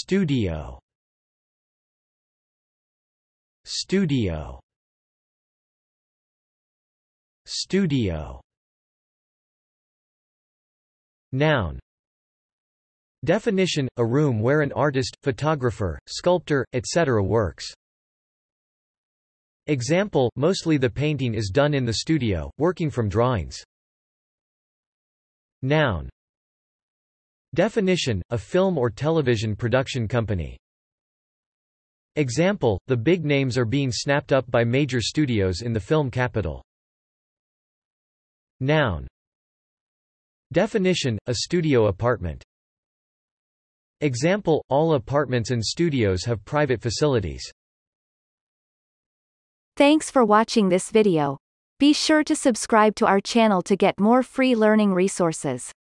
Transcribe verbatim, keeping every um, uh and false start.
Studio. Studio. Studio. Noun. Definition: a room where an artist, photographer, sculptor, et cetera works. Example: mostly the painting is done in the studio, working from drawings. Noun. Definition: a film or television production company. Example: the big names are being snapped up by major studios in the film capital. Noun. Definition: a studio apartment. Example: all apartments and studios have private facilities. Thanks for watching this video. Be sure to subscribe to our channel to get more free learning resources.